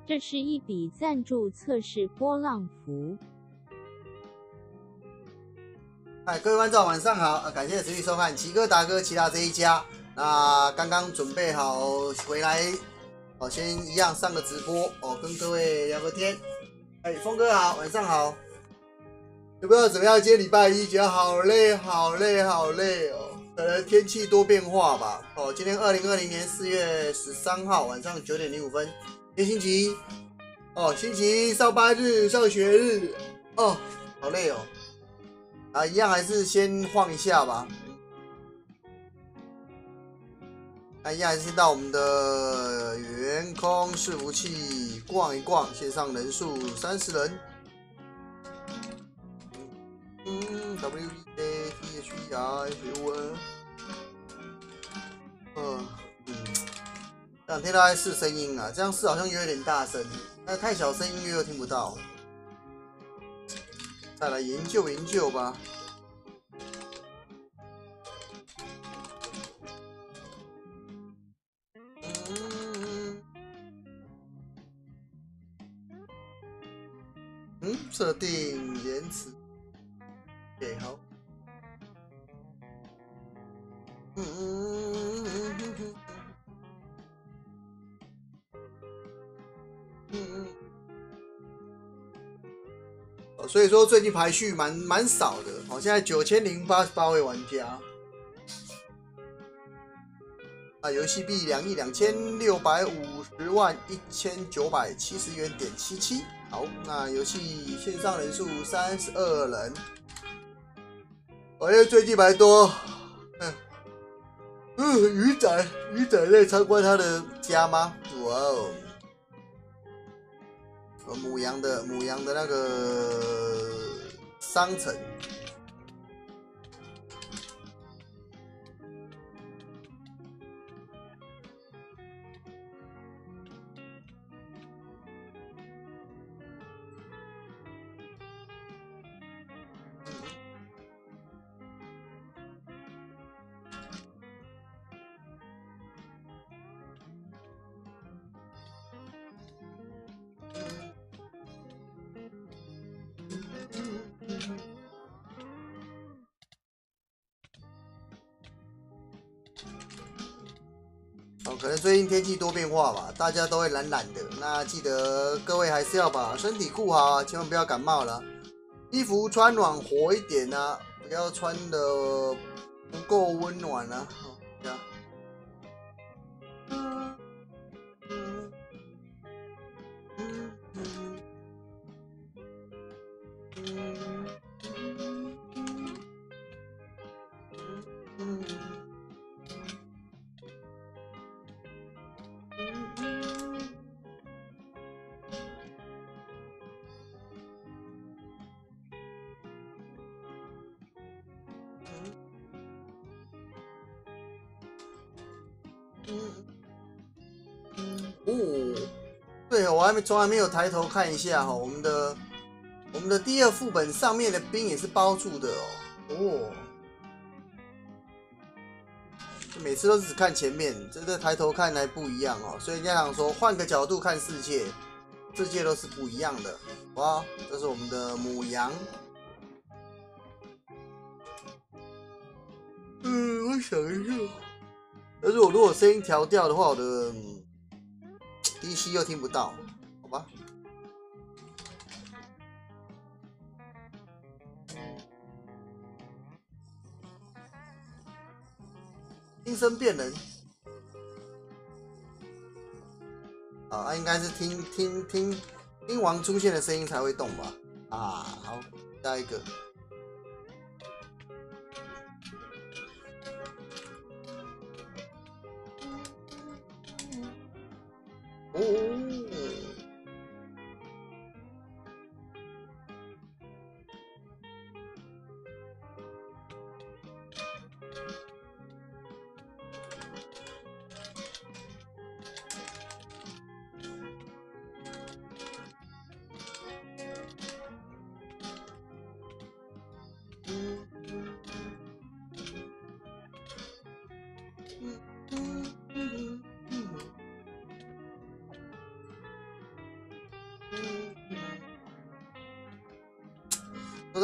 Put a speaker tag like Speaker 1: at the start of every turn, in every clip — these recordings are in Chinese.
Speaker 1: 这是一笔赞助测试波浪符。
Speaker 2: 嗨，各位观众晚上好，感谢持续收看奇哥达哥其他这一家。那刚刚准备好回来，先一样上个直播跟各位聊个天。峰哥好，晚上好。有没有怎么样？今天礼拜一，觉得好累，好累，好累哦。可能天气多变化吧。今天2020年4月13号晚上9点05分，今天星期一。星期一上班日，上学日。好累哦。一样还是先晃一下吧。一样还是先到我们的员工伺服器逛一逛，线上人数30人。WEA THER FUN。这两天都在试声音啊，这样试好像有点大声，那太小声音乐又听不到。再来研究研究吧。设定延迟。OK， 好。所以说最近排序蛮少的，现在9088位玩家。游戏币2亿2650万1970元点77。好，那游戏线上人数32人。因为最近蛮多，鱼仔在参观他的家吗？哇哦！母羊的那个商城。可能最近天气多变化吧，大家都会懒懒的。那记得各位还是要把身体顾好啊，千万不要感冒了。衣服穿暖和一点啊，不要穿的不够温暖啊。这样。对，我从来没有抬头看一下我们的第二副本上面的兵也是包住的每次都只看前面，这抬头看还不一样所以人家想说换个角度看世界都是不一样的。哇，这是我们的母羊。我想一下，但是我如果声音调掉的话，我的DC 又听不到，好吧？听声辨人，应该是听王出现的声音才会动吧？好，下一个。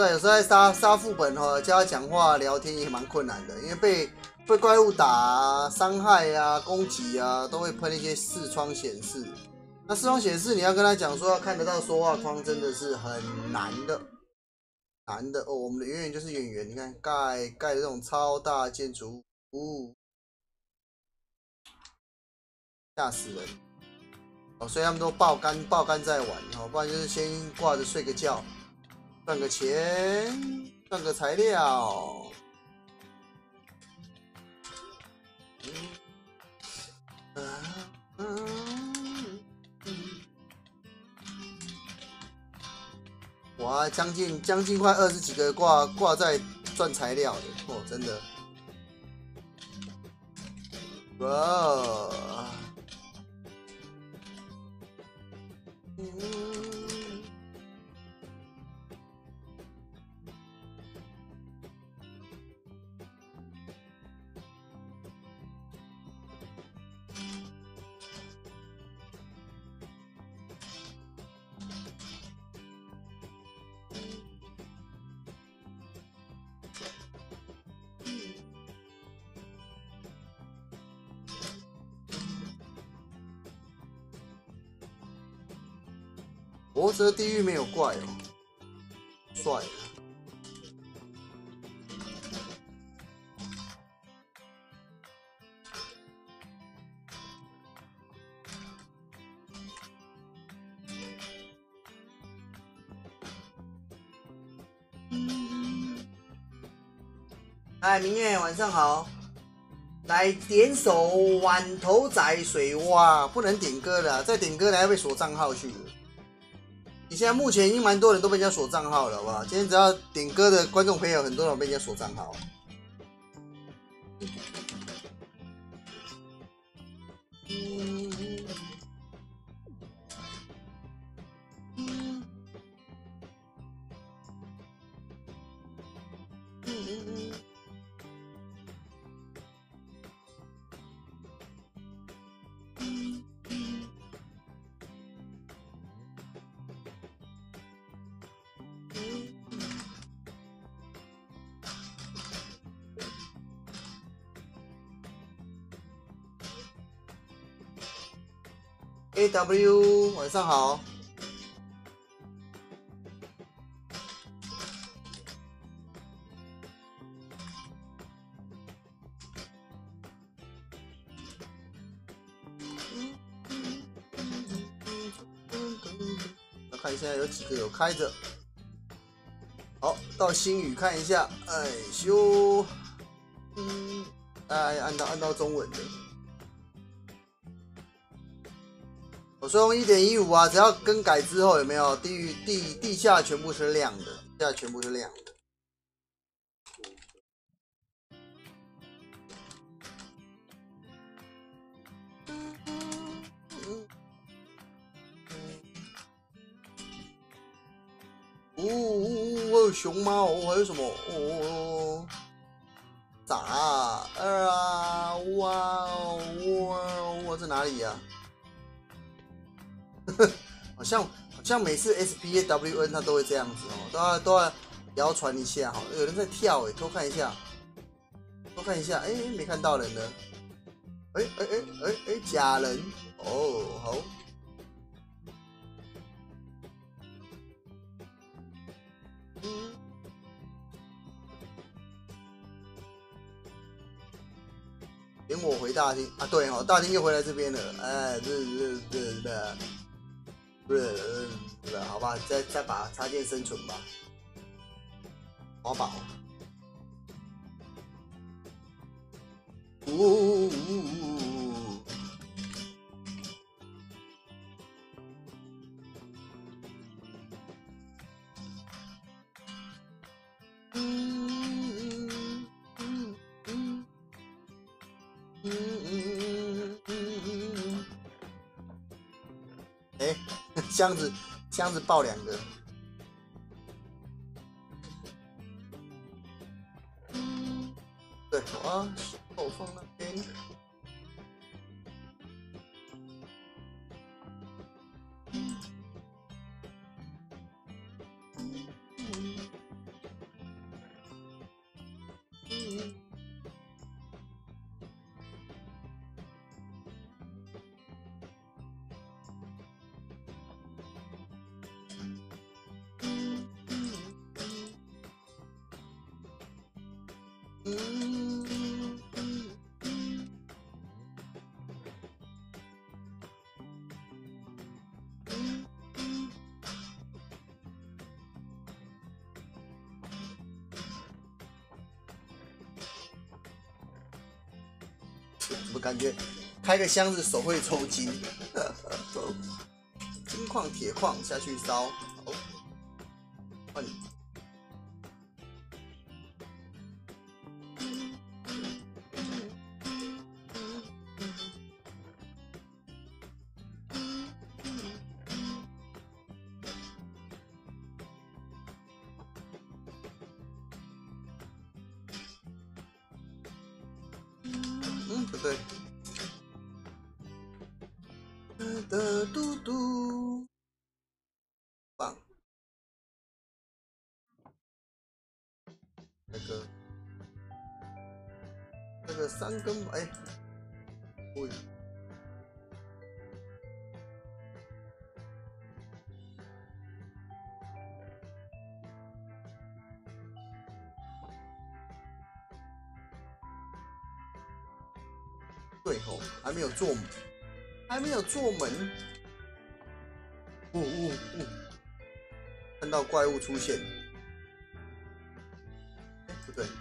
Speaker 2: 实在，有时候在杀副本哈，叫他讲话聊天也蛮困难的，因为被怪物打啊、伤害啊、攻击啊，都会喷一些视窗显示。那视窗显示你要跟他讲说要看得到说话框，真的是很难的。哦，我们的圆圆就是圆圆，你看盖的这种超大建筑物，吓死人！哦，所以他们都爆肝在玩哦，不然就是先挂着睡个觉，赚个钱，赚个材料。哇，将近快20几个挂在赚材料的哦，真的。哇，博泽地狱没有怪哦，帅。嗨，明月，晚上好。来点首碗头仔水蛙，不能点歌的、啊，再点歌来要被锁账号去了。你现在目前已经蛮多人都被人家锁账号了，好不好？今天只要点歌的观众朋友，很多人被人家锁账号。AW 晚上好。看一下有几个有开着。好，到星宇看一下。哎修，哎，按到中文的。我说用 1.15 啊，只要更改之后有没有地下全部是亮的，地下全部是亮的。哦，熊猫还有什么？哦，咋啊？哇哇，这哪里呀、好像每次 SPAWN 它都会这样子哦，都要谣传一下哈。有人在跳哎，偷看一下，哎，没看到人呢。哎，假人哦，好。点我回大厅啊，对哦，大厅又回来这边了，哎，对，好吧，再把插件生存吧，华宝。哎，箱子爆2个。对啊，手放那边。 怎么感觉开个箱子手会抽筋？金矿、铁矿下去烧，好，换你。不对。的嘟嘟，棒。那个3根，哎，喂。对吼，还没有做门，还没有做门。看到怪物出现。哎，不对。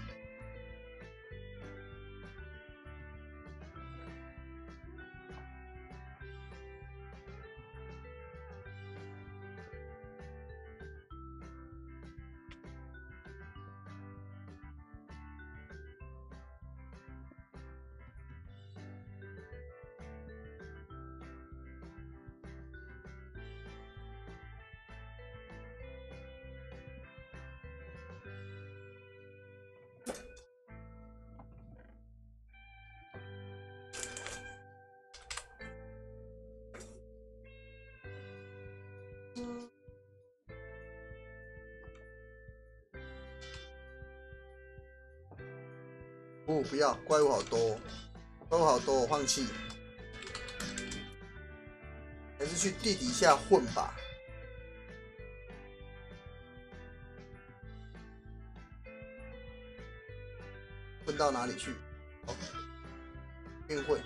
Speaker 2: 不要，怪物好多，怪物好多，我放弃。还是去地底下混吧。混到哪里去？哦，变混。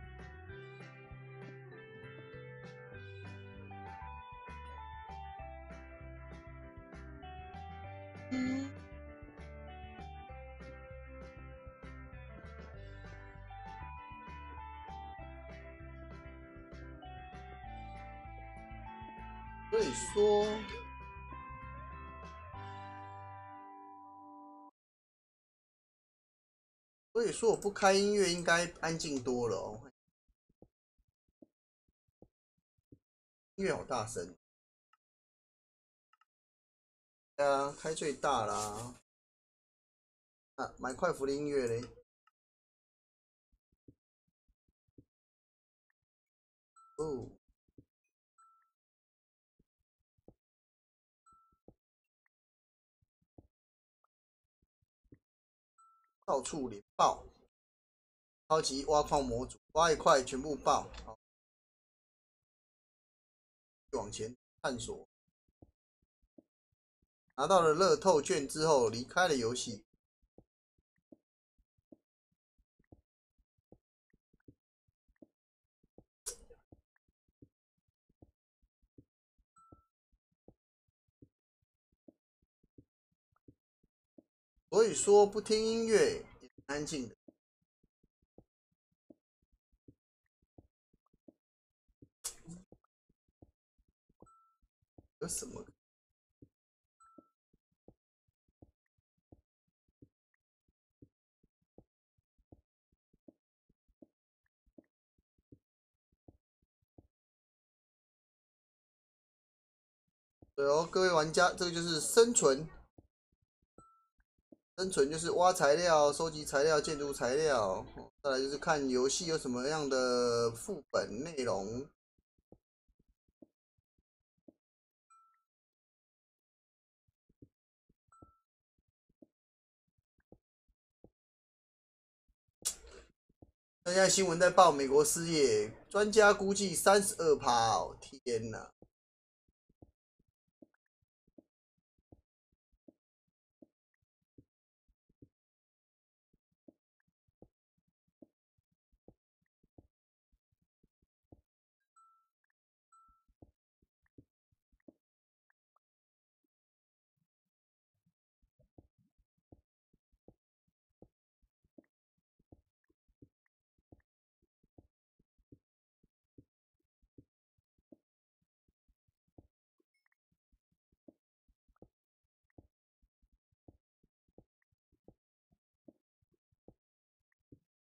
Speaker 2: 所以说我不开音乐应该安静多了哦。音乐好大声。对啊，开最大啦。啊，买快福的音乐嘞。哦。到处连爆。超级挖矿模组，挖一块全部爆。好，往前探索。拿到了乐透券之后，离开了游戏。所以说不听音乐也安静的。有什么？对哦，各位玩家，这个就是生存。生存就是挖材料、收集材料、建筑材料，再来就是看游戏有什么样的副本内容。现在新闻在报美国失业，专家估计32%哦，天哪！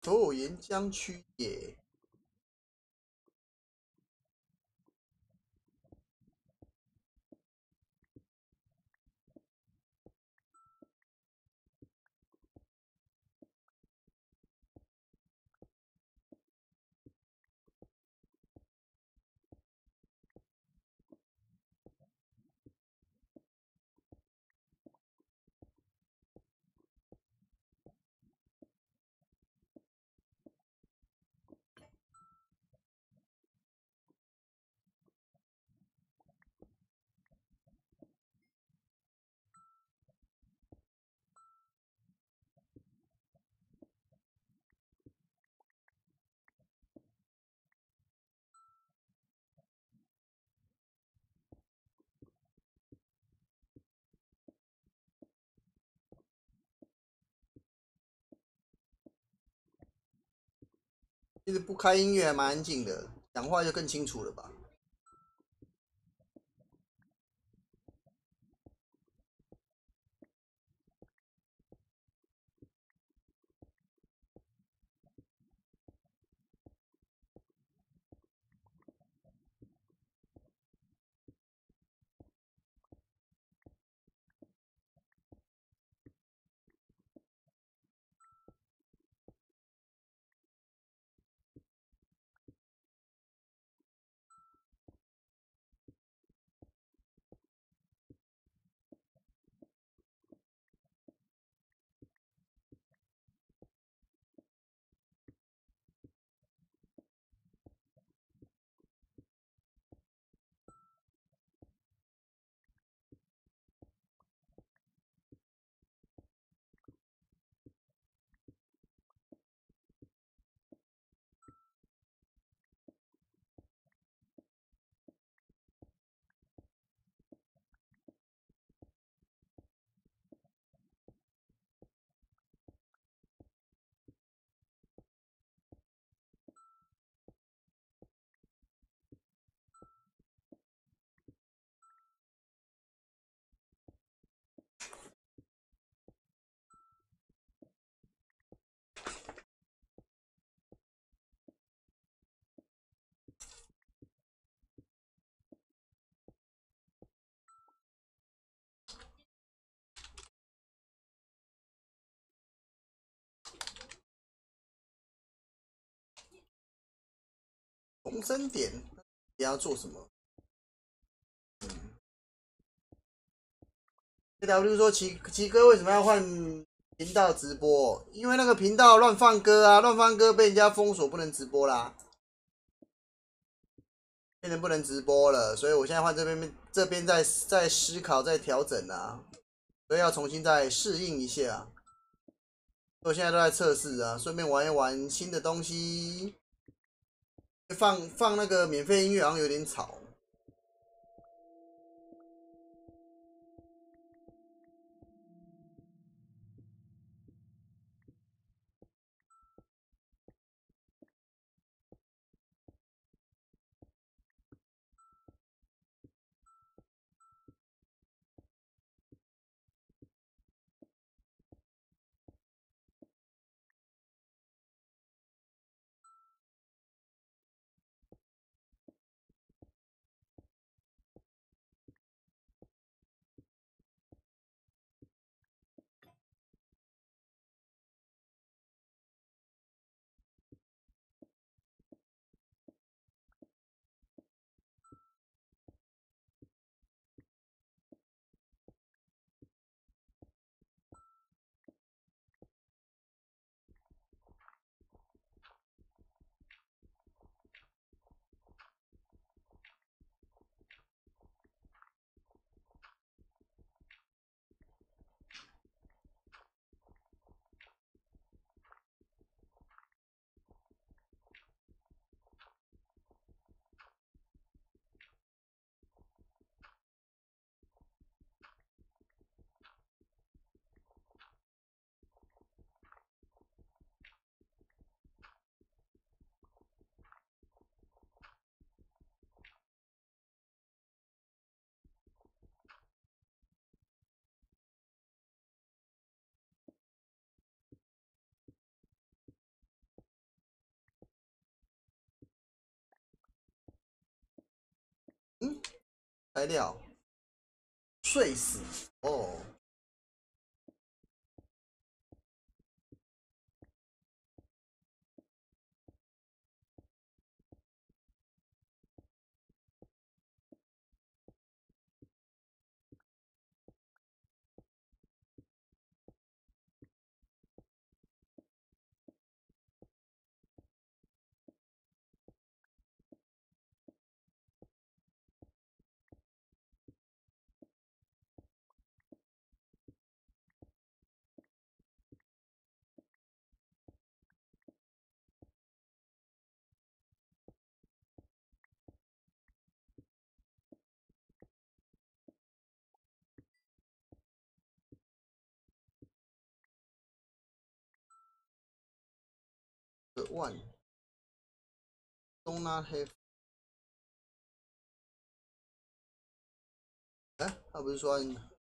Speaker 2: 哦，沿江区也。其实不开音乐还蛮安静的，讲话就更清楚了吧？红生点也要做什么？AW 说奇哥为什么要换频道直播？因为那个频道乱放歌啊，乱放歌被人家封锁，不能直播啦，变成不能直播了。所以我现在换这边在思考，在调整啊，所以要重新再适应一下。我现在都在测试啊，顺便玩一玩新的东西。放那个免费音乐好像有点吵。 材料睡死哦。The one do not have， 哎，他不是说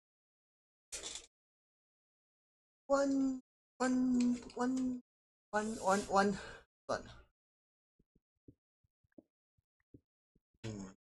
Speaker 2: one one one one one one， 算了，嗯，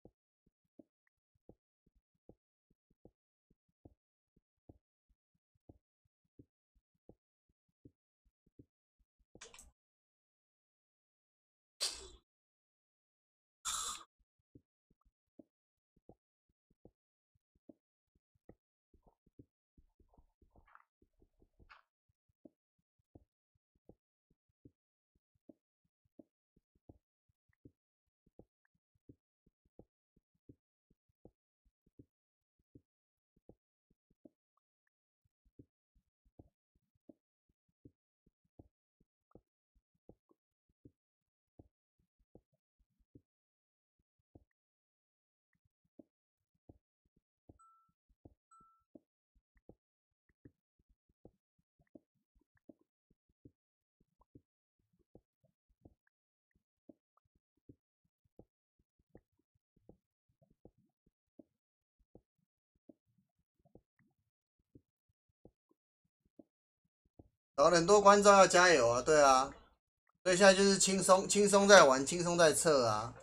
Speaker 2: 找很多观众要加油啊，对啊，所以现在就是轻松在玩，轻松在测啊。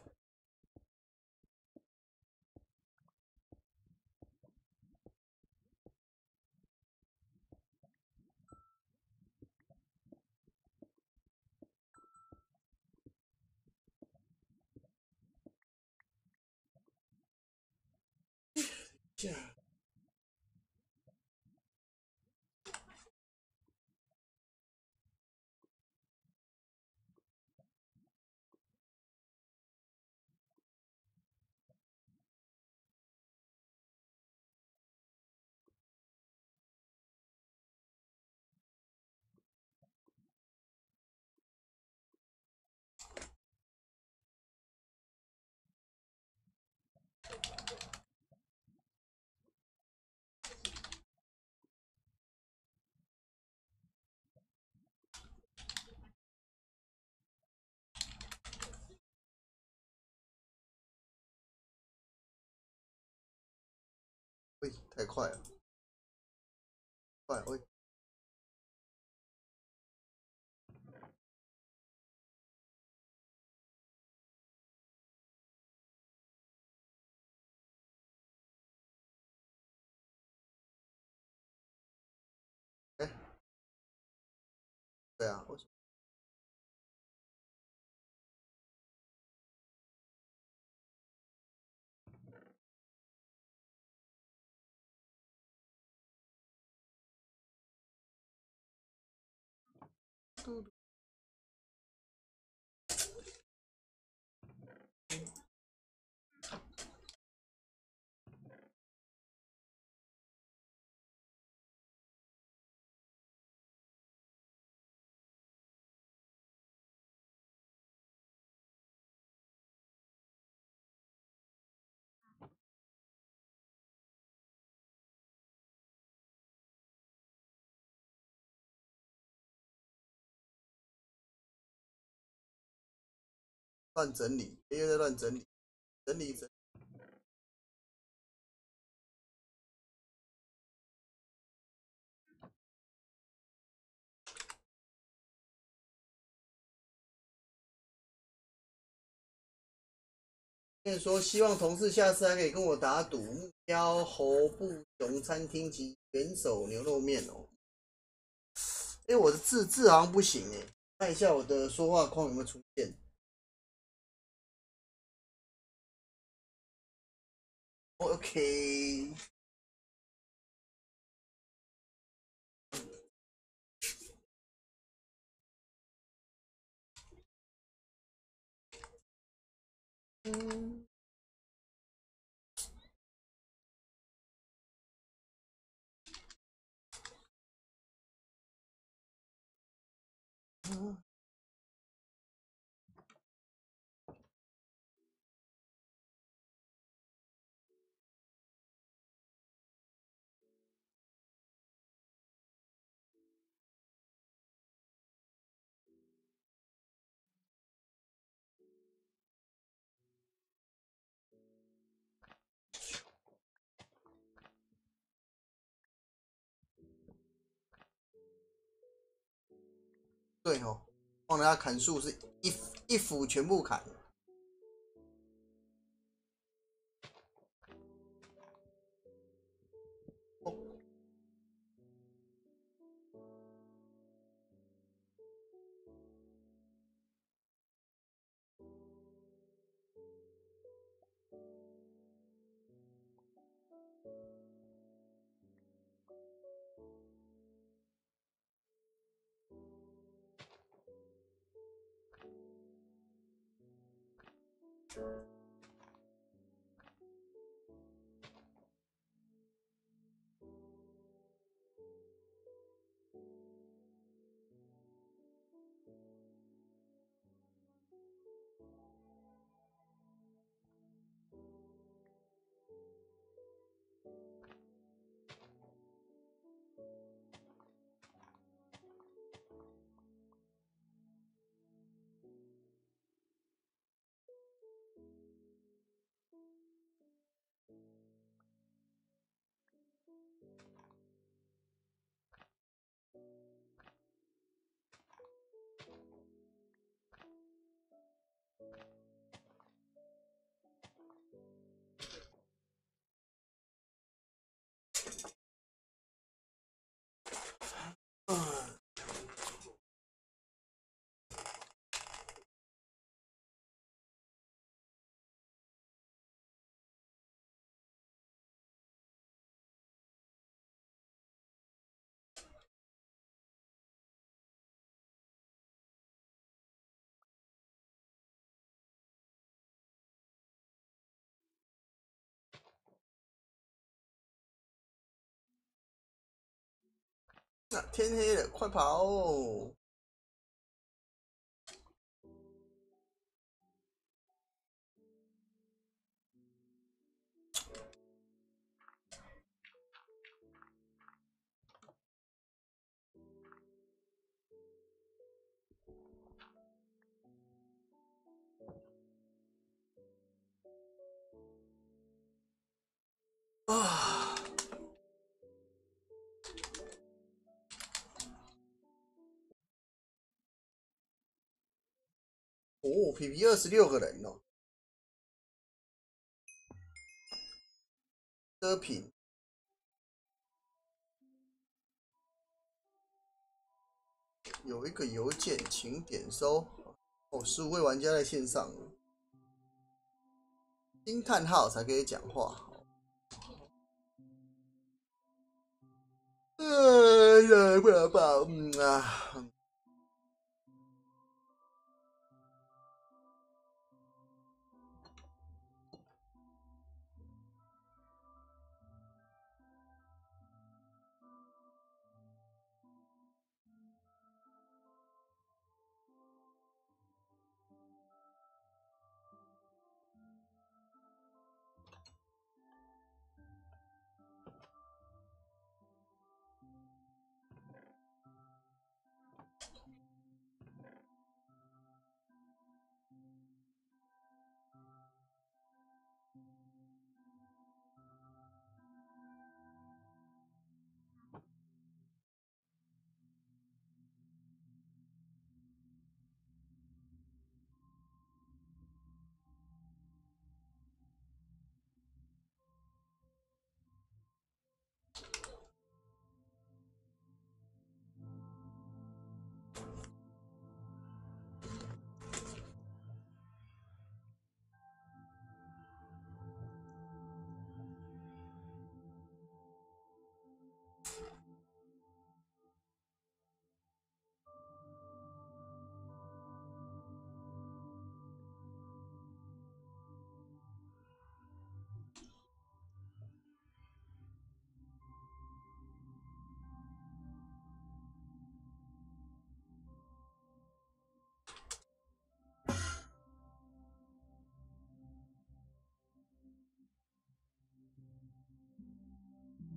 Speaker 2: 喂，太快了，快喂，哎，对啊，乱整理，又在乱整理，整理整。 跟你说，希望同事下次还可以跟我打赌，目标侯布熊餐厅及元首牛肉面哦。哎，我的字好像不行哎，看一下我的说话框有没有出现。OK。嗯。对哦，忘了他砍树是一斧全部砍。那天黑了，快跑哦！啊！哦，PP 26个人哦，遮屏有一个邮件，请点收。哦，15位玩家在线上，惊叹号才可以讲话。不能吧？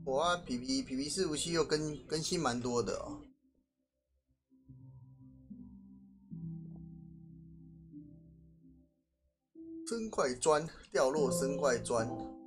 Speaker 2: 哇，PP 457又更新蛮多的哦。生块砖掉落生块砖。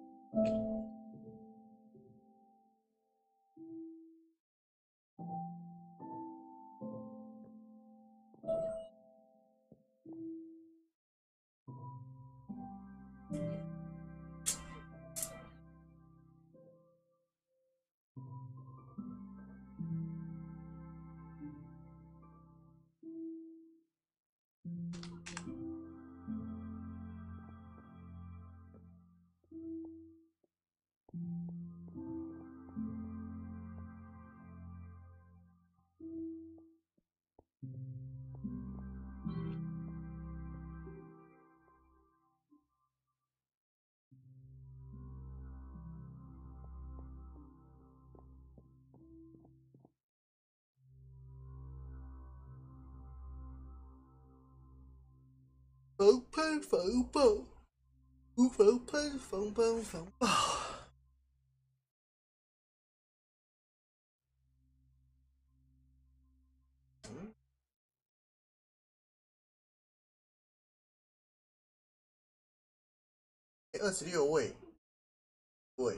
Speaker 2: 防喷防爆，无防喷防喷防爆。26位，对。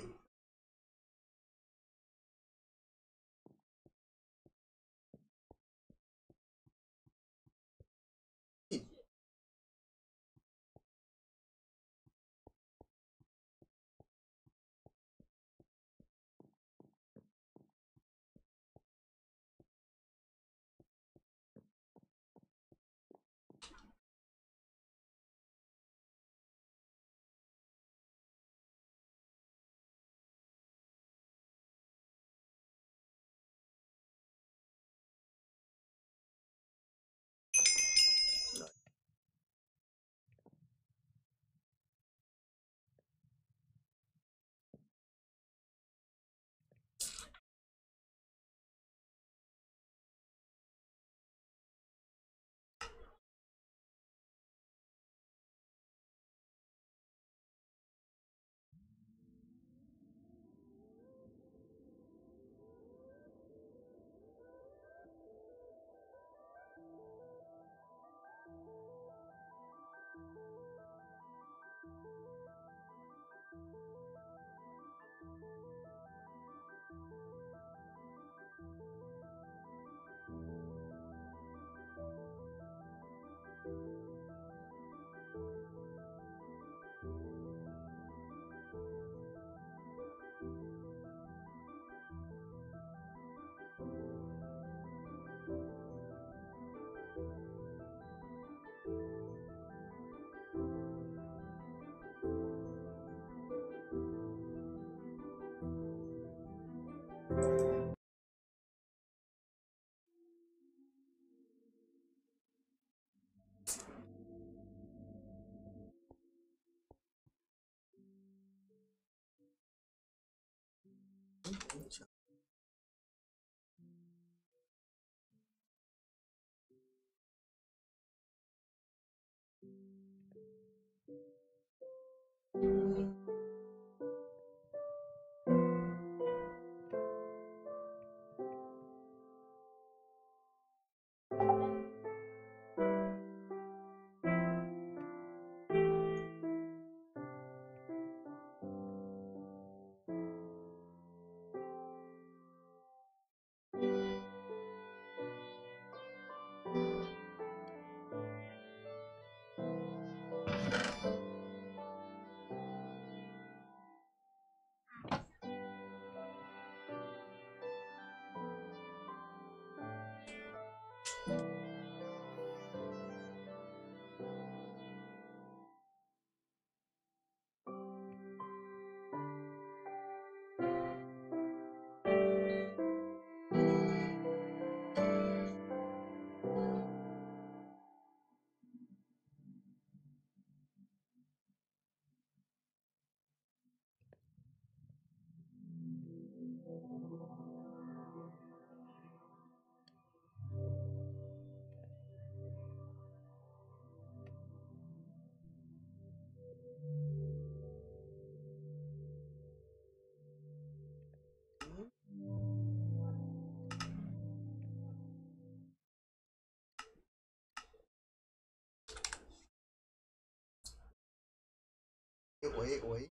Speaker 2: 喂。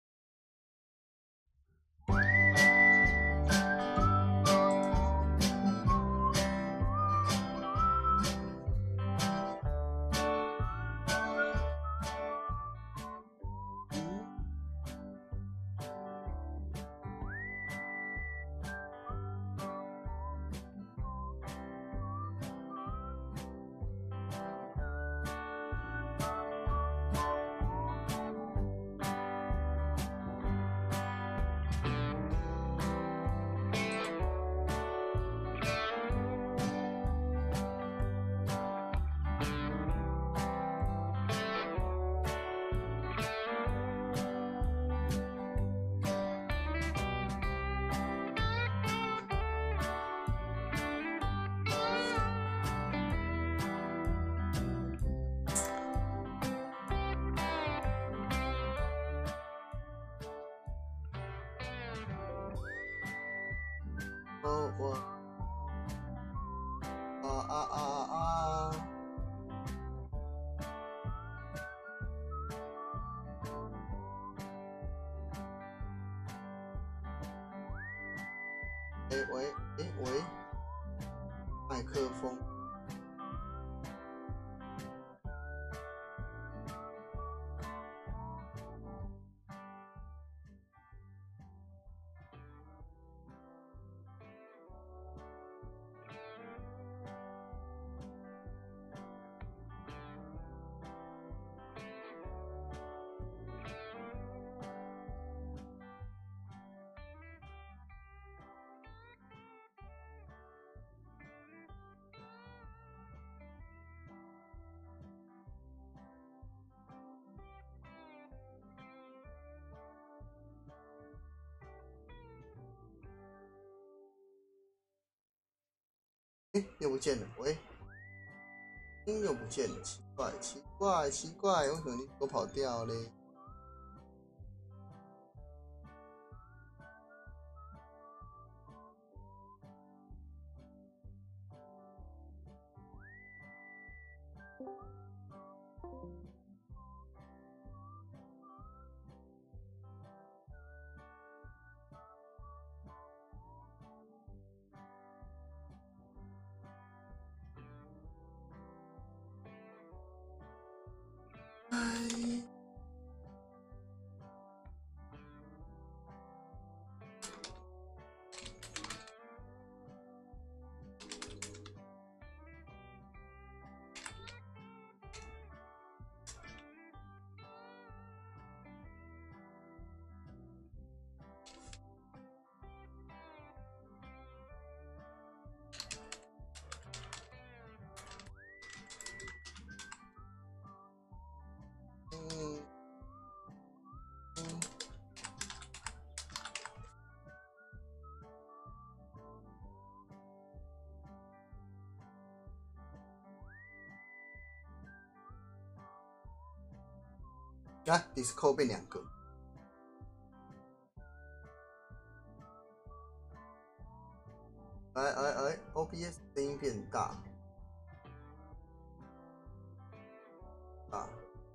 Speaker 2: 我喂，麦克风。又不见了，喂，又不见了，奇怪，为什么你都跑掉嘞？啊 ，Discord 变2个。OBS 声音变大。啊。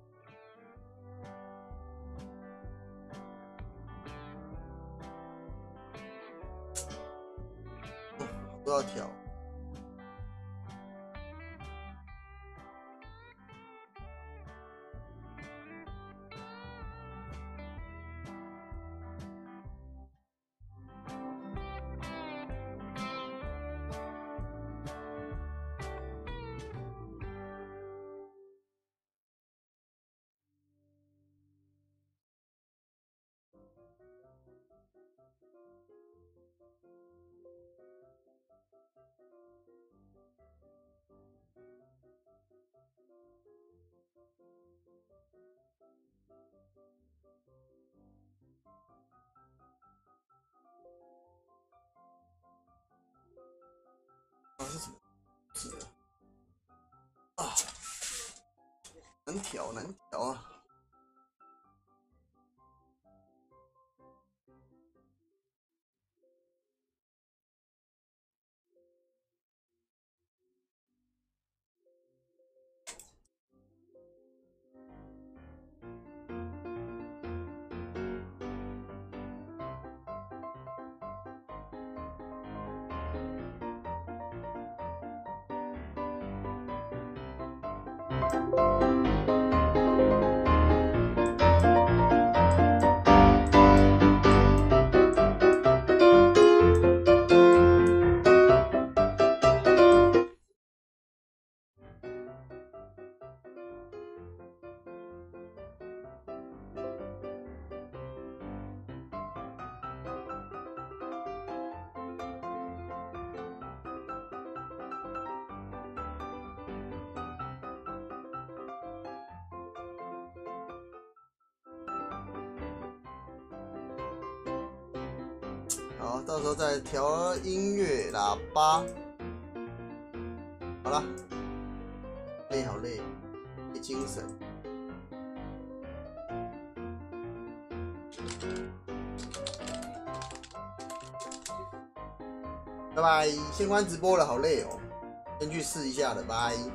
Speaker 2: 都要调。是什么字啊？难调啊！ 好，到时候再调音乐喇叭。好了，累好累，没精神。拜拜，先关直播了，好累哦，先去试一下了，拜。